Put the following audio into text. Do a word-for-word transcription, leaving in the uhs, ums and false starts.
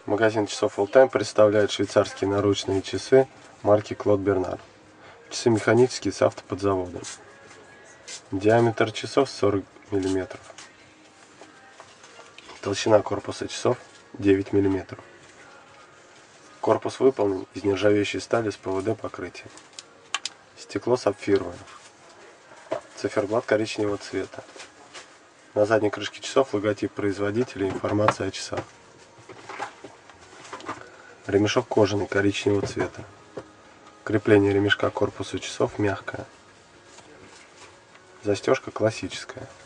Магазин часов All-Time представляет швейцарские наручные часы марки Клод Бернар. Часы механические с автоподзаводом. Диаметр часов сорок миллиметров. Толщина корпуса часов девять миллиметров. Корпус выполнен из нержавеющей стали с ПВД покрытием. Стекло сапфировое. Циферблат коричневого цвета. На задней крышке часов логотип производителя и информация о часах. Ремешок кожаный коричневого цвета. Крепление ремешка к корпусу часов мягкое. Застежка классическая.